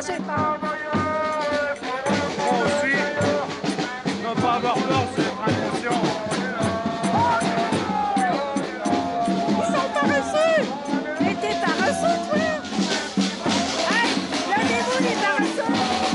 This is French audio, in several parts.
sais pas. Moi aussi, ne pas avoir peur, c'est être inconscient. Ils sont paresseux. Mais t'es paresseux, toi. Hey, levez-vous les paresseux.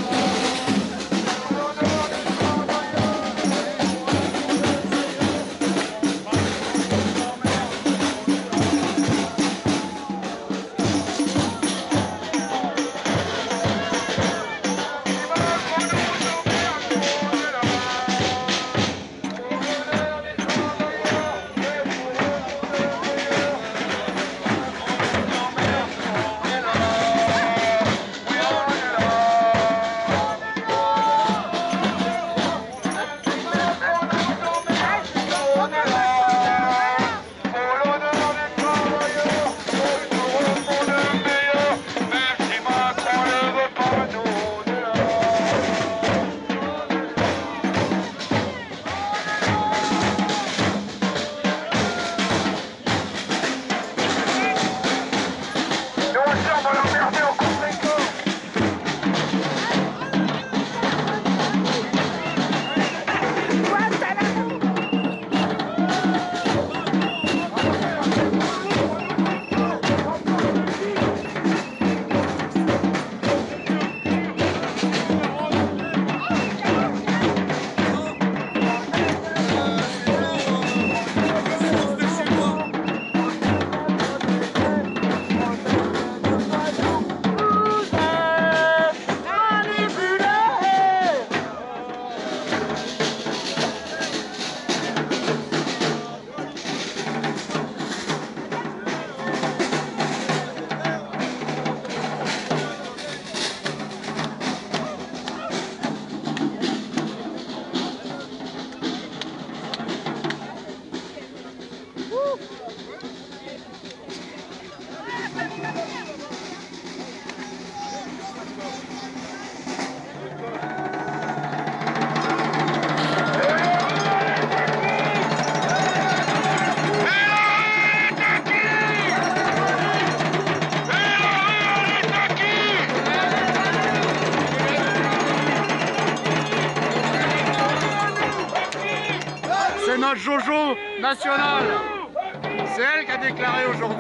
C'est notre Jojo national. C'est elle qui a déclaré aujourd'hui.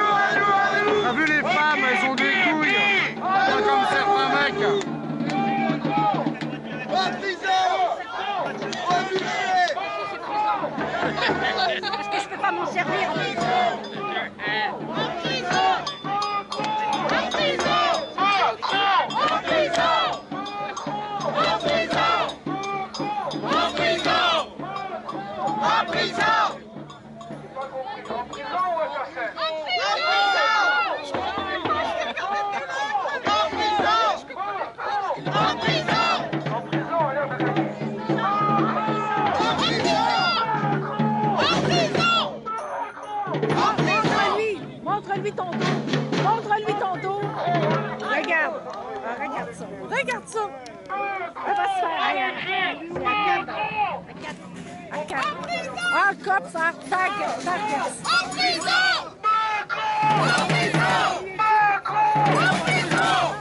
T'as vu les femmes, elles ont des couilles. Pas comme certains mecs. Parce que je peux pas m'en servir. Montre-lui ton dos. Montre-lui ton dos. Regarde. Ah, regarde ça. Regarde ça. Elle va se faire. Regarde. Ah, cop, ça. Tag. En prison! En prison! En prison!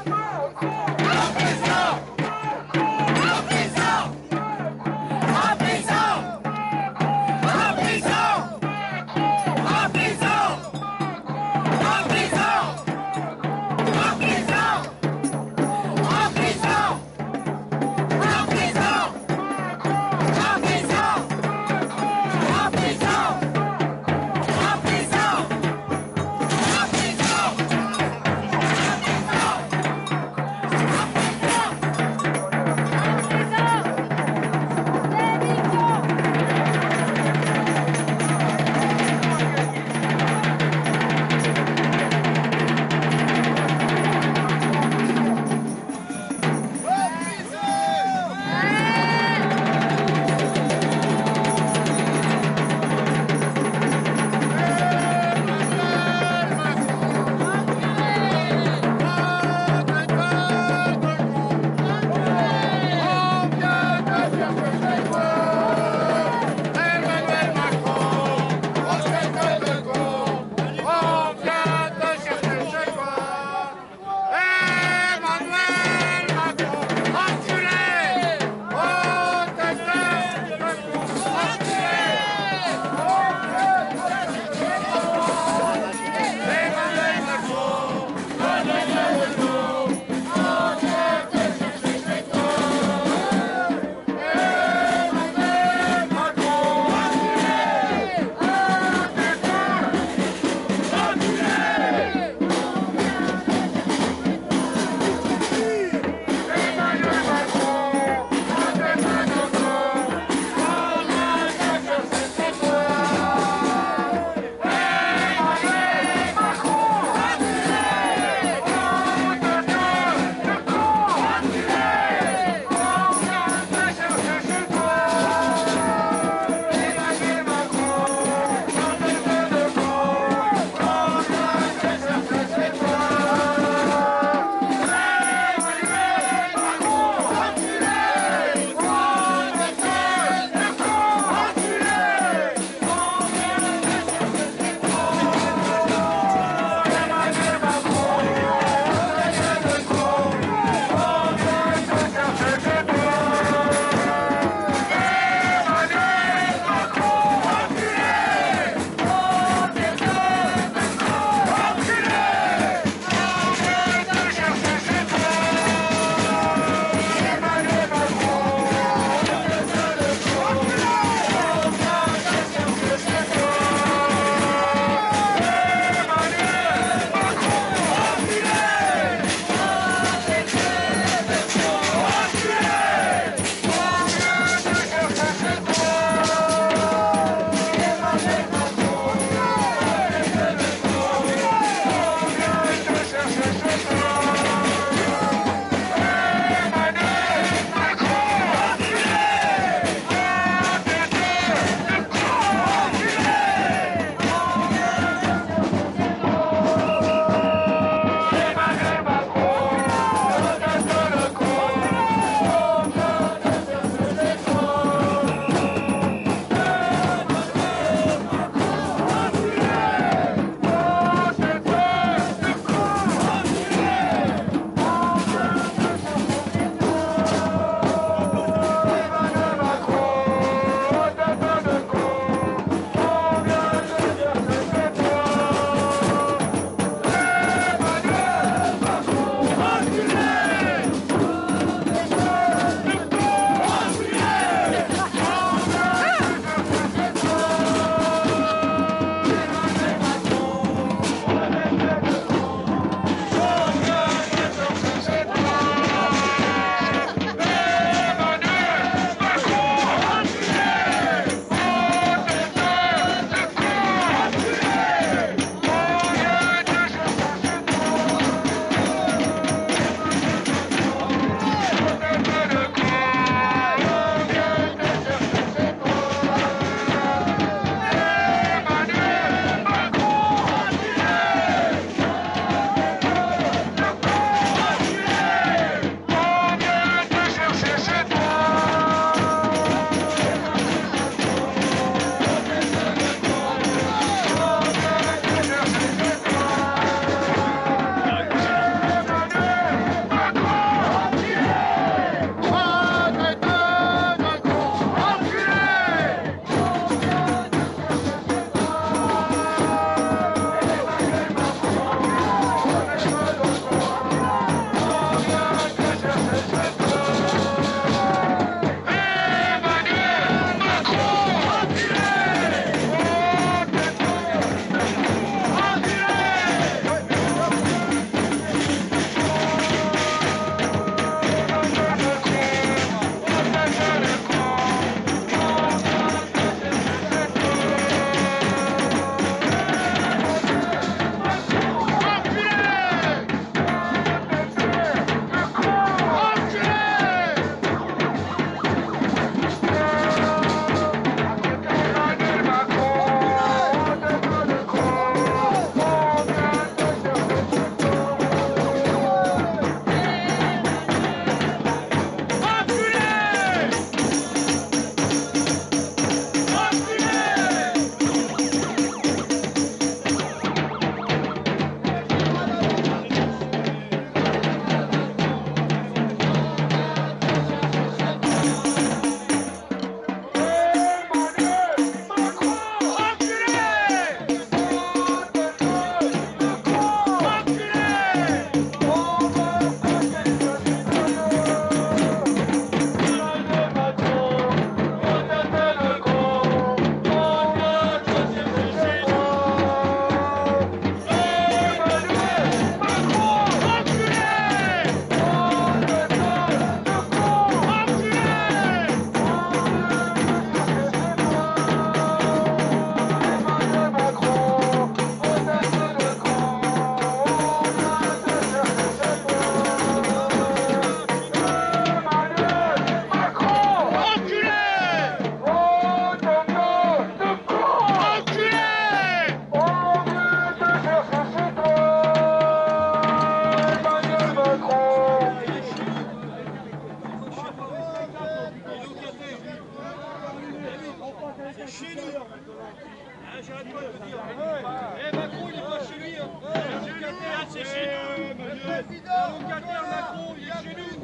Emmanuel Macron, il est chez nous.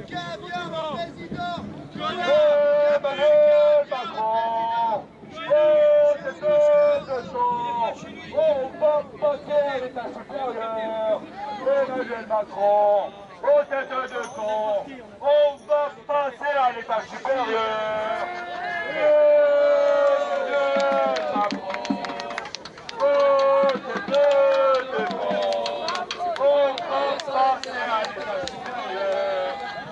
Emmanuel Macron, on va passer à l'état supérieur. Emmanuel Macron, aux têtes de con, on va passer à l'état supérieur. Emmanuel Macron, aux têtes de con, on va passer à l'état supérieur.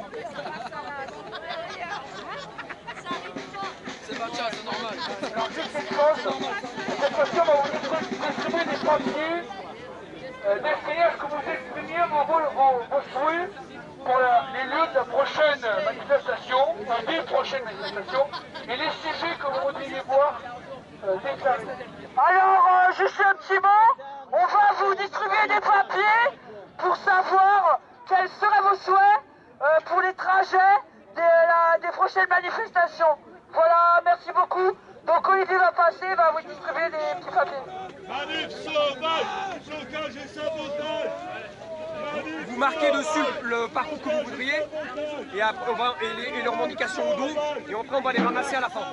C'est normal. Alors, juste cette fois-ci, on va vous distribuer des papiers destinés à ce que vous exprimiez vos souhaits pour les lieux de la prochaine manifestation, enfin des prochaines manifestations, et les sujets que vous voudriez voir déclarés. Alors, juste un petit mot, on va vous distribuer des papiers pour savoir quels seraient vos souhaits pour les trajets des prochaines manifestations. Voilà, merci beaucoup. Donc Olivier va passer, va vous distribuer des petits papiers. Manif sauvage, blocage et sabotage. Vous marquez dessus le parcours que vous voudriez et, après, et les revendications au dos et après on va les ramasser à la fin.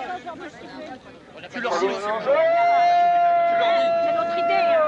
Tu leur dis. C'est notre idée, hein.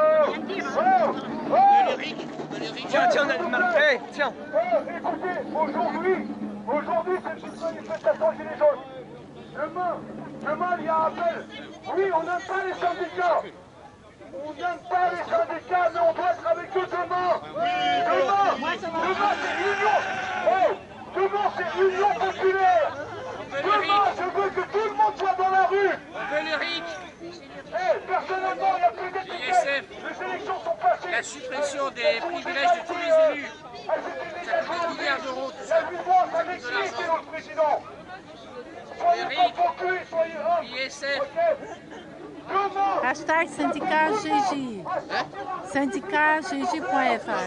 Tiens, hey, tiens. Écoutez, aujourd'hui c'est une manifestation Gilets jaunes. Demain il y a un appel. Oui, on n'aime pas les syndicats. On n'aime pas les syndicats, mais on doit être avec eux demain. Demain c'est union. Demain c'est union populaire. Demain je veux que tout le monde soit dans la rue. Personnellement, il n'y a plus d'étiquettes. Les élections sont passées. La suppression des privilèges de tous les élus. Ça coûte 10 milliards d'euros tout ça. Il y a 8 mois, ça n'existe, notre président. Soyez pas focus, soyez humbles. ISF. Demain, Hashtag syndicat GG. Syndicat GG.fr.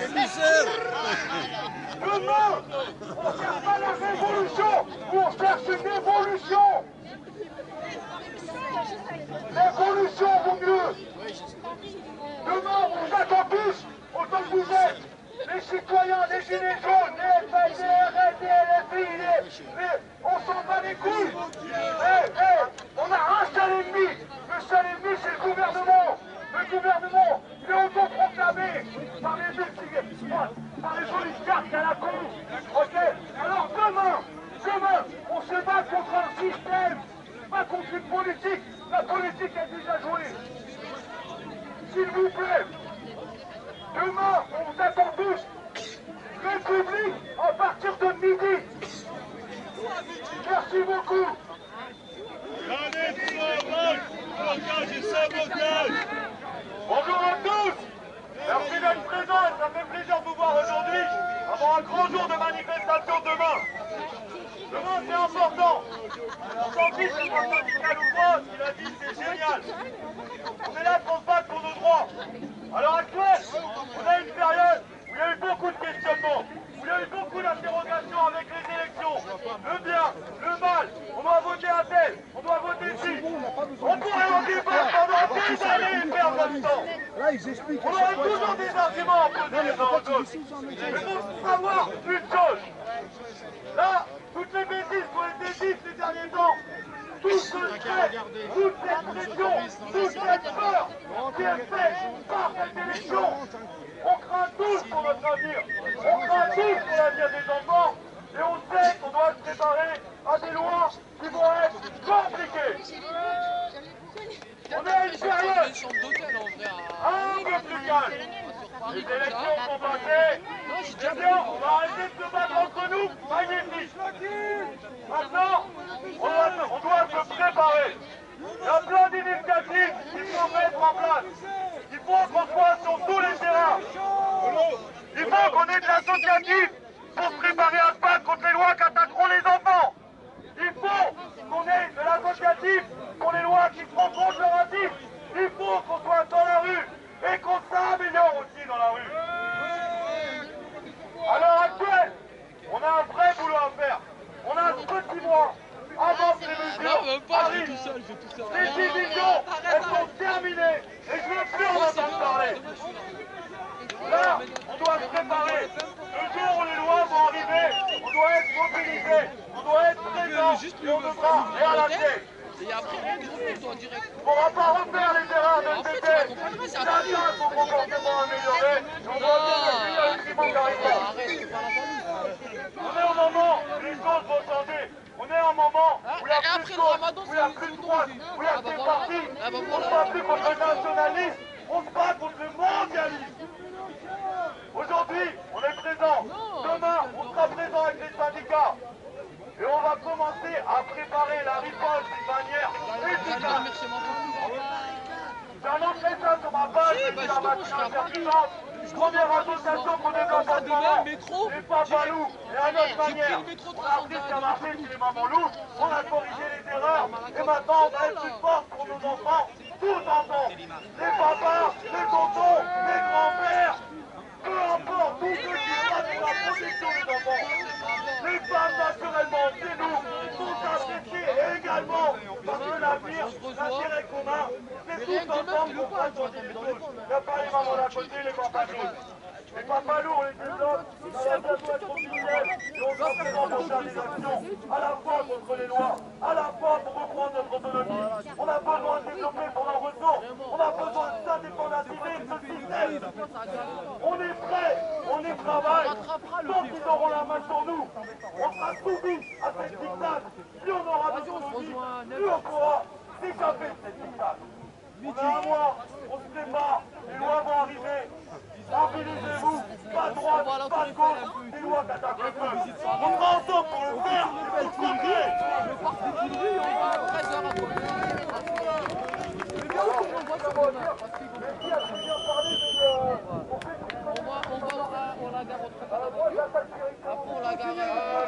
demain, on ne cherche pas la révolution, on cherche une évolution. L'évolution vaut mieux. Demain, on vous attend tous, autant que vous êtes. Les citoyens, les gilets jaunes, les FL, les RN, les LFI, on s'en bat les couilles. On a un seul ennemi. Le seul ennemi, c'est le gouvernement. Le gouvernement, il est autoproclamé par les oligarques à la con. Ok. Alors demain, on se bat contre un système, pas contre une politique. La politique est déjà jouée. S'il vous plaît, demain, on vous attend tous. République à partir de midi. Merci beaucoup. Manif sauvage, blocage et sabotage. Bonjour à tous. Merci d'être présents et ça fait plaisir de vous voir aujourd'hui avant un grand jour de manifestation demain. Demain c'est important. On s'en fiche si c'est syndical ou pas, ce qu'il a dit c'est génial. On est là pour se battre pour nos droits. À l'heure actuelle, on a une période où il y a eu beaucoup de questionnements, où il y a eu beaucoup d'interrogations avec les élections. Le bien, le mal, on doit voter un tel, on doit voter ci. On pourrait en débattre pendant des années et perdre notre temps. On aura toujours des arguments à opposer les uns aux autres. Mais il faut savoir une chose. Là, toutes les bêtises qui ont été dites ces derniers temps, tout ce stress, toute cette pression, toute cette peur qui est faite par cette élection, on craint tous pour notre avenir, on craint tous pour l'avenir des enfants, et on sait qu'on doit se préparer à des lois qui vont être compliquées. On est à une période un peu plus calme. Les élections sont passées. Eh bien, on va arrêter de se battre entre nous. Magnifique. Maintenant, on doit se préparer. Il y a plein d'initiatives qu'il faut mettre en place. Il faut qu'on soit sur tous les terrains. Il faut qu'on ait de l'associatif pour se préparer à se battre contre les lois qui attaqueront les enfants. Il faut qu'on ait de l'associatif pour les lois qui feront contre le racisme. Il faut qu'on soit dans la rue et qu'on s'améliore aussi dans la rue. À l'heure actuelle, on a un vrai boulot à faire. On a un petit mois avant que les mesures arrivent. Les divisions, elles sont terminées et je ne veux plus en entendre parler. Là, on doit se préparer. Le ok? On doit être présent et on devra rien lâcher. Et après, on groupe toi direct. On ne pourra pas refaire les erreurs de En fait, cet tu vas été. comprendre, c'est Chacun a son comportement amélioré. Et on voit bien que Julien et Simon Carrière. Arrête, c'est pas la famille. On est au moment où les choses vont changer. On est au moment où il y a plus de cause, où il y a plus de droite, où il y a plus de partis. On ne se bat plus contre le nationalisme, on se bat contre le mondialisme. Aujourd'hui, on est présent. Demain, on sera présent avec les syndicats. Et on va commencer à préparer la riposte d'une manière efficace. J'ai annoncé ça sur ma page depuis la matinée intermittente. Première association pour développement de mamans, les papalous, et à notre manière. On a appris ce qui a marché chez les mamans loups, on a corrigé les erreurs, et maintenant on va être plus fort pour nos enfants, tous ensemble. Les papas, les tontons, les grands-pères, peu importe, tous ceux qui battent pour la protection des enfants. Les femmes, naturellement, c'est nous, sont appréciées également, parce que l'avenir, l'intérêt commun, c'est tous ensemble qu'on passe sur les épaules. Il n'y a pas les mamans d'un côté, les papas de l'autre. Les papas lourds, on les développe, ça va bientôt être officiel, et on sera présent pour faire des actions, à la fois contre les lois, à la fois pour reprendre notre autonomie. On a besoin de développer pour nos ressources, on a besoin de s'indépendantiser de ce système. On est prêts, on y travaille, tant qu'ils auront la main sur nous, on sera soumis à cette dictate. Plus on aura d'autonomie, plus on pourra s'échapper de cette dictate. On a un mois, on se prépare, les lois vont arriver. Mobilisez-vous, pas de droite, pas de gauche, des lois qui attaquent le peuple. On sera ensemble pour le faire et pour le contrer. On la gare au après on la gare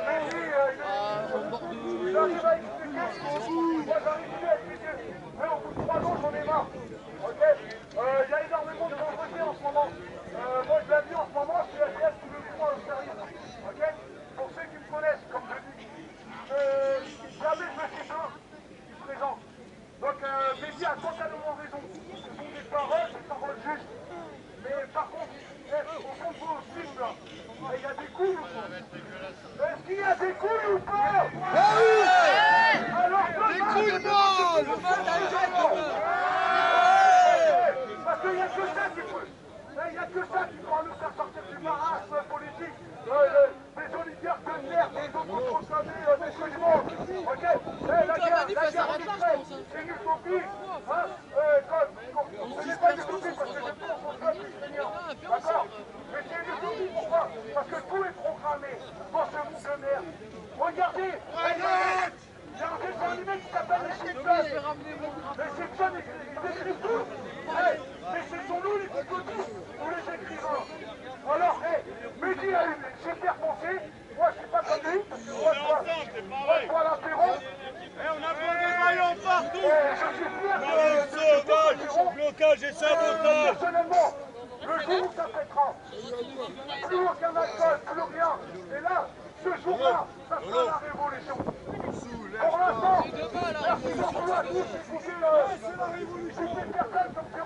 au bord de... J'arrive à expliquer, moi j'arrive plus à expliquer, mais au bout de 3 ans j'en ai marre, ok? Il y a énormément de pauvreté en ce moment, moi je l'ai vu en ce moment, je suis AGS tout le coup au service, ok? Pour ceux qui me connaissent, comme je dis, jamais je me suis plaint, je suis présent. Donc Mehdi a totalement raison, ce sont des paroles justes, mais par contre, on compte pas au film là, il y a des couilles ou pas? Est-ce qu'il y a des couilles ou pas? Alors des couilles molles! Parce qu'il n'y a que ça qui peut. Il n'y a que ça qui pourra nous faire sortir du marasme politique. Des oligarques de merde, des autoconsommés, des trucs du monde. Ok? La guerre en Ukraine, c'est une utopie. Ce n'est pas une utopie parce que je pense au peuple ukrainien. D'accord? Mais c'est une utopie pourquoi? Parce que tout est programmé dans ce monde de merde. Regardez! Il y a un dessin animé qui s'appelle les Simpsons. Les Simpsons, ils écrivent tout. Mais ce sont nous les psychotistes ou les écrivains. Alors, Mehdi a une super pensée. Moi, je suis pas comme lui. Moi, je vois l'apéro. On a besoin de maillons partout. Je suis fier Sauvage, blocage et sabotage. Personnellement, le jour où ça pètera, plus aucun alcool, plus rien. Et là, ce jour-là, ça sera la révolution. Pour l'instant, merci beaucoup à tous d'écouter toutes ces personnes comme